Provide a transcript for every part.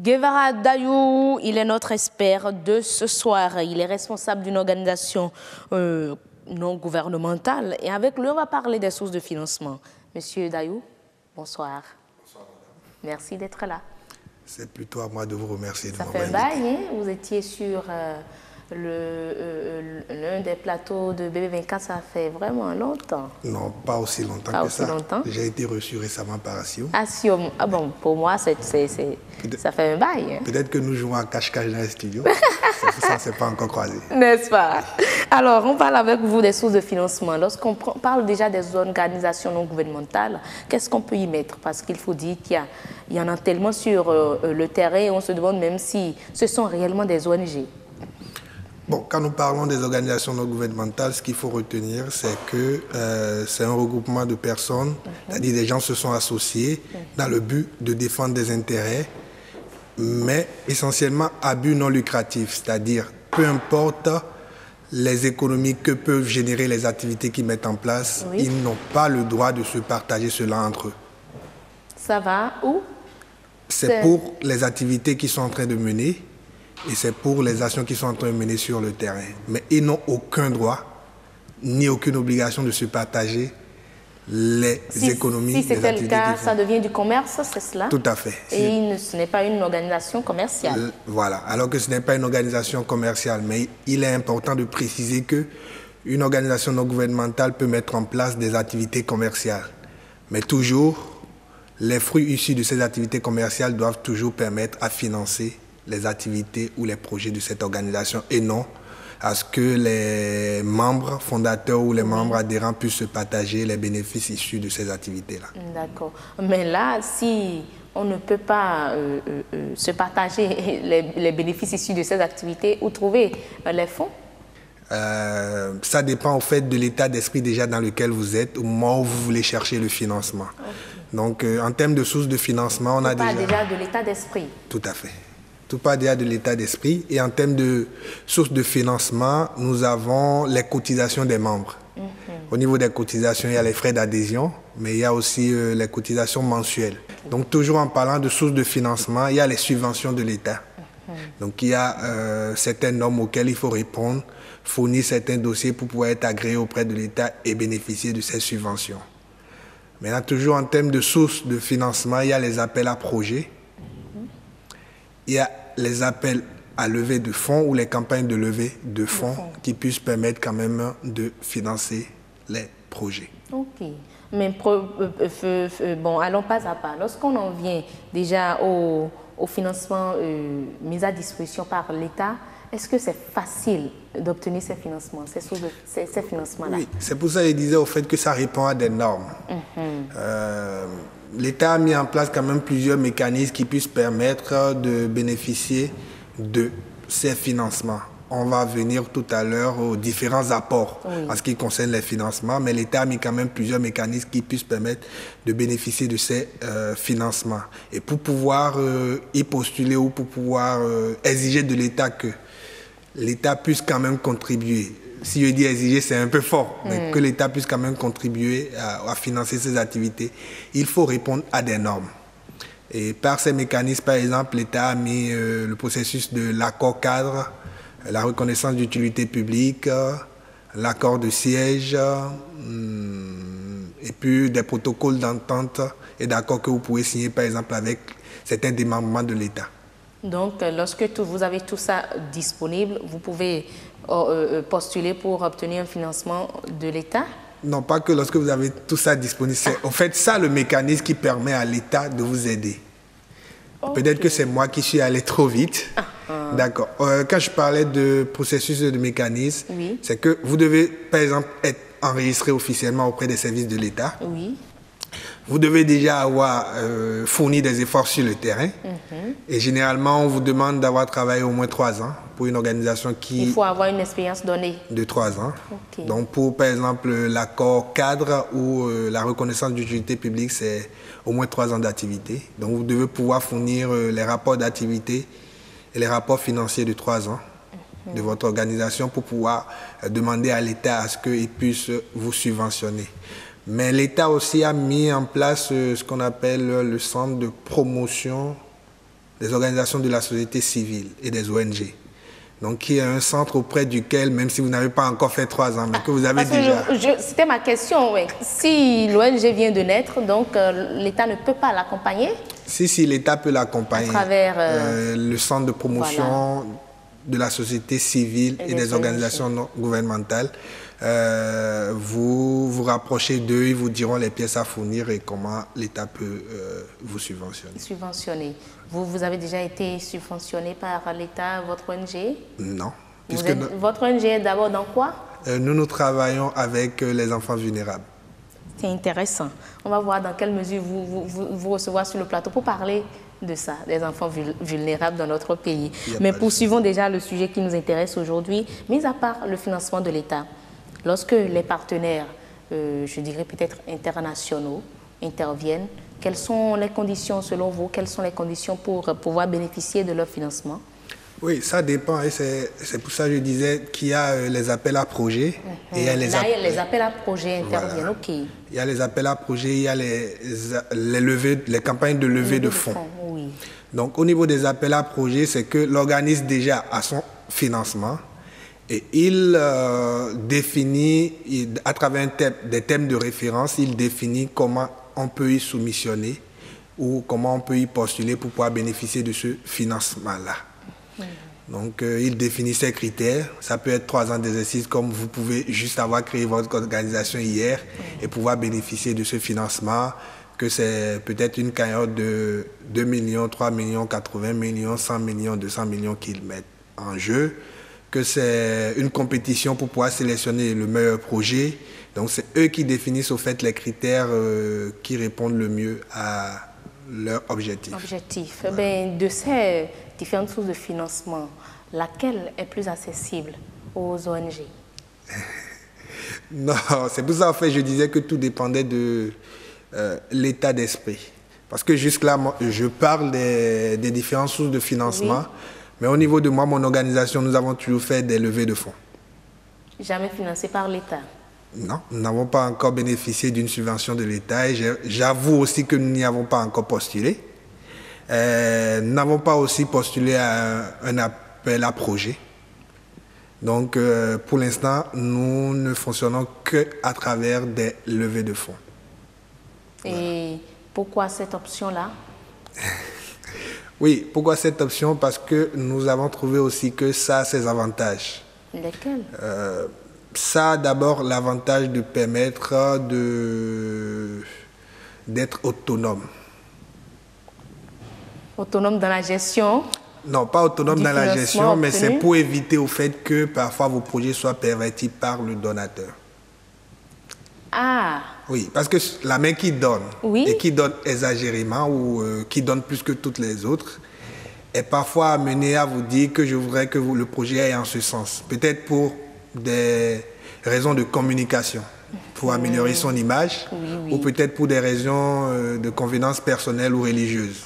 Guevara Dayou, il est notre expert de ce soir. Il est responsable d'une organisation non gouvernementale. Et avec lui, on va parler des sources de financement. Monsieur Dayou, bonsoir. Bonsoir, madame. Merci d'être là. C'est plutôt à moi de vous remercier. Ça fait un bail, hein? Vous étiez sur l'un des plateaux de BB24, ça fait vraiment longtemps. Non, pas aussi longtemps que ça. J'ai été reçu récemment par Asium. Asium, ah bon, pour moi, ça fait un bail. Hein? Peut-être que nous jouons à cache-cache dans les studios. Ça, c'est pas encore croisé. N'est-ce pas? Alors, on parle avec vous des sources de financement. Lorsqu'on parle déjà des organisations non gouvernementales, qu'est-ce qu'on peut y mettre? Parce qu'il faut dire qu'il y en a tellement sur le terrain et on se demande même si ce sont réellement des ONG. Bon, quand nous parlons des organisations non gouvernementales, ce qu'il faut retenir, c'est que c'est un regroupement de personnes, c'est-à-dire des gens se sont associés dans le but de défendre des intérêts, mais essentiellement à but non lucratif, c'est-à-dire peu importe les économies que peuvent générer les activités qu'ils mettent en place, ils n'ont pas le droit de se partager cela entre eux. Ça va où? C'est pour les activités qu'ils sont en train de mener. Et c'est pour les actions qui sont en train de mener sur le terrain. Mais ils n'ont aucun droit, ni aucune obligation de se partager les économies. Si c'était le cas, ça devient du commerce, c'est cela? Tout à fait. Et ce n'est pas une organisation commerciale. Voilà, alors que ce n'est pas une organisation commerciale. Mais il est important de préciser qu'une organisation non gouvernementale peut mettre en place des activités commerciales. Mais toujours, les fruits issus de ces activités commerciales doivent toujours permettre à financer les activités ou les projets de cette organisation et non à ce que les membres fondateurs ou les membres adhérents puissent se partager les bénéfices issus de ces activités-là. D'accord. Mais là, si on ne peut pas se partager les bénéfices issus de ces activités, où trouver les fonds? Ça dépend au fait de l'état d'esprit déjà dans lequel vous êtes au moment où vous voulez chercher le financement. Okay. Donc, en termes de sources de financement, on a déjà de l'état d'esprit. Tout à fait. Tout part déjà de l'état d'esprit. Et en termes de sources de financement, nous avons les cotisations des membres. Au niveau des cotisations, il y a les frais d'adhésion, mais il y a aussi les cotisations mensuelles. Donc toujours en parlant de sources de financement, il y a les subventions de l'État. Donc il y a certaines normes auxquelles il faut répondre, fournir certains dossiers pour pouvoir être agréé auprès de l'État et bénéficier de ces subventions. Maintenant, toujours en termes de sources de financement, il y a les appels à projets. Il y a les appels à levée de fonds ou les campagnes de levée de fonds qui puissent permettre quand même de financer les projets. Ok. Mais bon, allons pas à pas. Lorsqu'on en vient déjà au financement mis à disposition par l'État, est-ce que c'est facile d'obtenir ces financements, ces financements-là? Oui, c'est pour ça que je disais au fait que ça répond à des normes. L'État a mis en place quand même plusieurs mécanismes qui puissent permettre de bénéficier de ces financements. On va venir tout à l'heure aux différents apports en ce qui concerne les financements, mais l'État a mis quand même plusieurs mécanismes qui puissent permettre de bénéficier de ces financements. Et pour pouvoir y postuler ou pour pouvoir exiger de l'État que l'État puisse quand même contribuer. Si je dis exiger, c'est un peu fort, mais que l'État puisse quand même contribuer à financer ces activités, il faut répondre à des normes. Et par ces mécanismes, par exemple, l'État a mis le processus de l'accord cadre, la reconnaissance d'utilité publique, l'accord de siège, et puis des protocoles d'entente et d'accord que vous pouvez signer, par exemple, avec certains démembrements de l'État. Donc, lorsque vous avez tout ça disponible, vous pouvez postuler pour obtenir un financement de l'État? Non, pas que lorsque vous avez tout ça disponible. C'est en fait ça le mécanisme qui permet à l'État de vous aider. Peut-être que c'est moi qui suis allé trop vite. D'accord. Quand je parlais de processus de mécanisme, c'est que vous devez, par exemple, être enregistré officiellement auprès des services de l'État. Oui. Vous devez déjà avoir fourni des efforts sur le terrain. Et généralement, on vous demande d'avoir travaillé au moins 3 ans pour une organisation qui... Il faut avoir une expérience donnée. De 3 ans. Donc, pour, par exemple, l'accord cadre ou la reconnaissance d'utilité publique, c'est au moins 3 ans d'activité. Donc, vous devez pouvoir fournir les rapports d'activité et les rapports financiers de 3 ans de votre organisation pour pouvoir demander à l'État à ce qu'il puisse vous subventionner. Mais l'État aussi a mis en place ce qu'on appelle le centre de promotion des organisations de la société civile et des ONG. Donc, qui est un centre auprès duquel, même si vous n'avez pas encore fait 3 ans, mais que vous avez déjà... C'était ma question, oui. Si l'ONG vient de naître, donc l'État ne peut pas l'accompagner? Si, l'État peut l'accompagner. À travers... le centre de promotion de la société civile et des organisations non gouvernementales. Vous vous rapprochez d'eux, ils vous diront les pièces à fournir et comment l'État peut vous subventionner. Subventionner. Vous avez déjà été subventionné par l'État, votre ONG? Non. Votre ONG est d'abord dans quoi? Nous travaillons avec les enfants vulnérables. C'est intéressant. On va voir dans quelle mesure vous recevoir sur le plateau pour parler de ça, des enfants vulnérables dans notre pays. Mais poursuivons déjà le sujet qui nous intéresse aujourd'hui. Mis à part le financement de l'État, lorsque les partenaires, je dirais peut-être internationaux, interviennent, quelles sont les conditions selon vous? Quelles sont les conditions pour pouvoir bénéficier de leur financement? Oui, ça dépend. Et c'est pour ça que je disais qu'il y a les appels à projets. Et il y a les appels à projets interviennent, ok. Il y a les appels à projets, il y a les campagnes de levée de fonds. Oui. Donc, au niveau des appels à projets, c'est que l'organisme déjà a son financement et il définit, à travers des thèmes de référence, il définit comment on peut y soumissionner ou comment on peut y postuler pour pouvoir bénéficier de ce financement-là. Donc, il définit ses critères. Ça peut être 3 ans d'exercice, comme vous pouvez juste avoir créé votre organisation hier et pouvoir bénéficier de ce financement, que c'est peut-être une cagnotte de 2 millions, 3 millions, 80 millions, 100 millions, 200 millions qu'ils mettent en jeu, que c'est une compétition pour pouvoir sélectionner le meilleur projet. Donc, c'est eux qui définissent au fait les critères qui répondent le mieux à leur objectif. Ben, de ces différentes sources de financement, laquelle est plus accessible aux ONG? Non, c'est pour ça en fait je disais que tout dépendait de l'état d'esprit. Parce que jusque-là, je parle des différentes sources de financement, mais au niveau de moi, mon organisation, nous avons toujours fait des levées de fonds. Jamais financé par l'État? Non, nous n'avons pas encore bénéficié d'une subvention de l'État et j'avoue aussi que nous n'y avons pas encore postulé. Nous n'avons pas aussi postulé à un appel à projet. Donc, pour l'instant, nous ne fonctionnons qu'à travers des levées de fonds. Et pourquoi cette option-là? Oui, pourquoi cette option? Parce que nous avons trouvé aussi que ça a ses avantages. Lesquels? Ça a d'abord l'avantage de permettre d'être autonome. Autonome dans la gestion? Non, pas autonome dans la gestion, mais c'est pour éviter au fait que parfois vos projets soient pervertis par le donateur. Ah! Oui, parce que la main qui donne, et qui donne exagérément ou qui donne plus que toutes les autres, est parfois amenée à vous dire que je voudrais que le projet aille en ce sens. Peut-être pour des raisons de communication, pour améliorer son image, ou peut-être pour des raisons de convenance personnelle ou religieuse.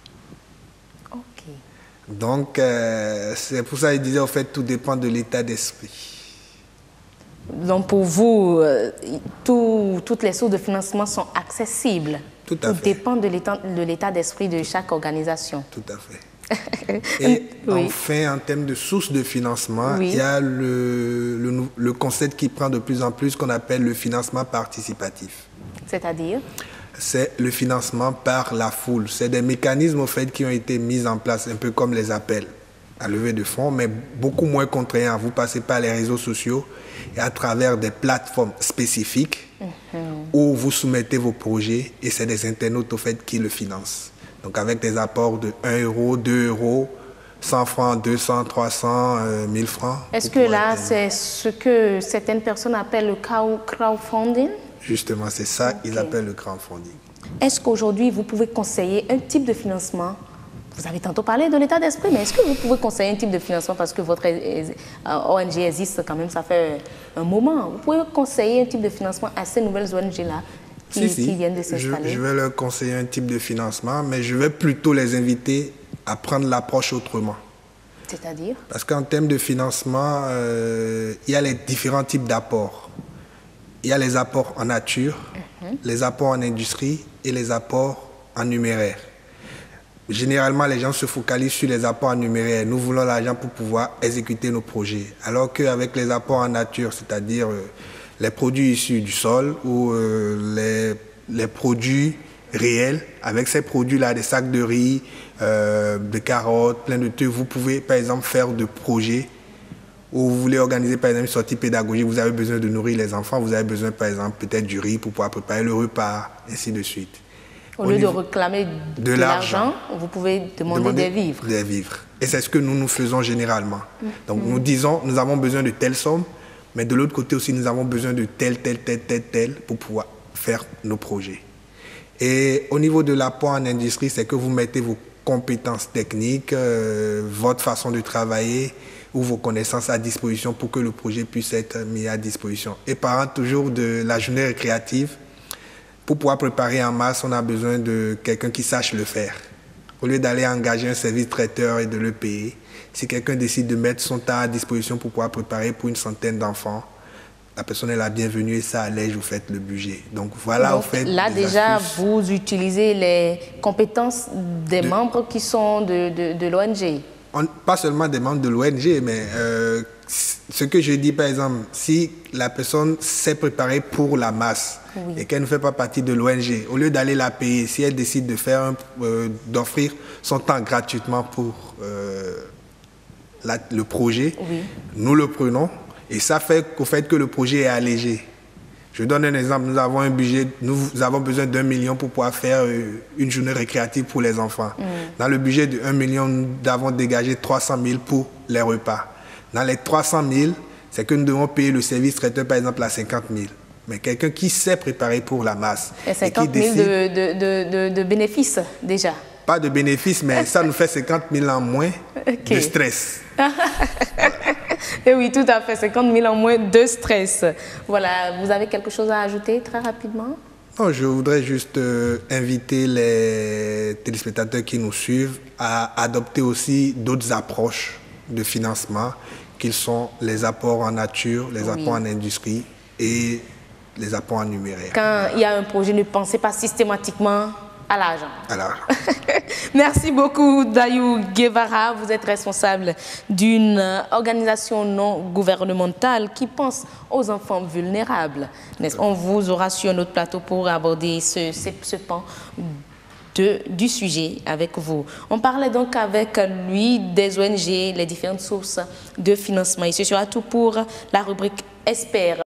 Donc, c'est pour ça que je disais, en fait, tout dépend de l'état d'esprit. Donc, pour vous, toutes les sources de financement sont accessibles. Tout à fait. Tout dépend de l'état d'esprit de chaque organisation. Tout à fait. Et enfin, en termes de sources de financement, il y a le concept qui prend de plus en plus qu'on appelle le financement participatif. C'est-à-dire? C'est le financement par la foule. C'est des mécanismes au fait, qui ont été mis en place, un peu comme les appels à levée de fonds, mais beaucoup moins contraignants. Vous passez par les réseaux sociaux et à travers des plateformes spécifiques où vous soumettez vos projets et c'est des internautes au fait qui le financent. Donc avec des apports de 1 euro, 2 euros, 100 francs, 200, 300, 1000 francs. Est-ce que là, c'est ce que certaines personnes appellent le crowdfunding? Justement, c'est ça qu'ils appellent le crowdfunding. Est-ce qu'aujourd'hui, vous pouvez conseiller un type de financement? Vous avez tantôt parlé de l'état d'esprit, mais est-ce que vous pouvez conseiller un type de financement parce que votre ONG existe quand même, ça fait un moment. Vous pouvez conseiller un type de financement à ces nouvelles ONG-là qui viennent de s'installer? Je vais leur conseiller un type de financement, mais je vais plutôt les inviter à prendre l'approche autrement. C'est-à-dire? Parce qu'en termes de financement, il y a les différents types d'apports. Il y a les apports en nature, les apports en industrie et les apports en numéraire. généralement, les gens se focalisent sur les apports en numéraire. Nous voulons l'argent pour pouvoir exécuter nos projets. Alors qu'avec les apports en nature, c'est-à-dire les produits issus du sol ou les produits réels, avec ces produits-là, des sacs de riz, de carottes, plein de trucs, vous pouvez par exemple faire de projets où vous voulez organiser par exemple une sortie pédagogique, vous avez besoin de nourrir les enfants, vous avez besoin par exemple peut-être du riz pour pouvoir préparer le repas, ainsi de suite. Au lieu de réclamer de l'argent, vous pouvez demander des vivres. Des vivres. Et c'est ce que nous faisons généralement. Donc nous disons, nous avons besoin de telle somme, mais de l'autre côté aussi, nous avons besoin de tel pour pouvoir faire nos projets. Et au niveau de l'apport en industrie, c'est que vous mettez vos compétences techniques, votre façon de travailler ou vos connaissances à disposition pour que le projet puisse être mis à disposition. Et parlant toujours de la journée récréative, pour pouvoir préparer en masse, on a besoin de quelqu'un qui sache le faire. Au lieu d'aller engager un service traiteur et de le payer, si quelqu'un décide de mettre son temps à disposition pour pouvoir préparer pour une centaine d'enfants, la personne est la bienvenue et ça allège, vous faites le budget. Donc voilà, donc, là déjà, astuces. vous utilisez les compétences des membres qui sont de l'ONG. Pas seulement des membres de l'ONG, mais ce que je dis par exemple, si la personne s'est préparée pour la masse et qu'elle ne fait pas partie de l'ONG, au lieu d'aller la payer, si elle décide de faire d'offrir son temps gratuitement pour le projet, nous le prenons et ça fait qu'au fait que le projet est allégé. Je donne un exemple, nous avons un budget, nous avons besoin d'1 million pour pouvoir faire une journée récréative pour les enfants. Dans le budget de 1 million, nous avons dégagé 300 000 pour les repas. Dans les 300 000, c'est que nous devons payer le service traiteur par exemple à 50 000. Mais quelqu'un qui s'est préparé pour la masse. Et 50 000 de bénéfices déjà. Pas de bénéfices, mais ça nous fait 50 000 en moins de stress. Et oui, tout à fait, 50 000 en moins de stress. Voilà, vous avez quelque chose à ajouter très rapidement? Non, je voudrais juste inviter les téléspectateurs qui nous suivent à adopter aussi d'autres approches de financement, qu'ils sont les apports en nature, les apports en industrie et les apports en numéraire. Quand il y a un projet, ne pensez pas systématiquement à l'argent. Merci beaucoup, Dayou Guevara. Vous êtes responsable d'une organisation non gouvernementale qui pense aux enfants vulnérables. On vous aura sur notre plateau pour aborder ce pan du sujet avec vous. On parlait donc avec lui des ONG, les différentes sources de financement. Et ce sera tout pour la rubrique Espère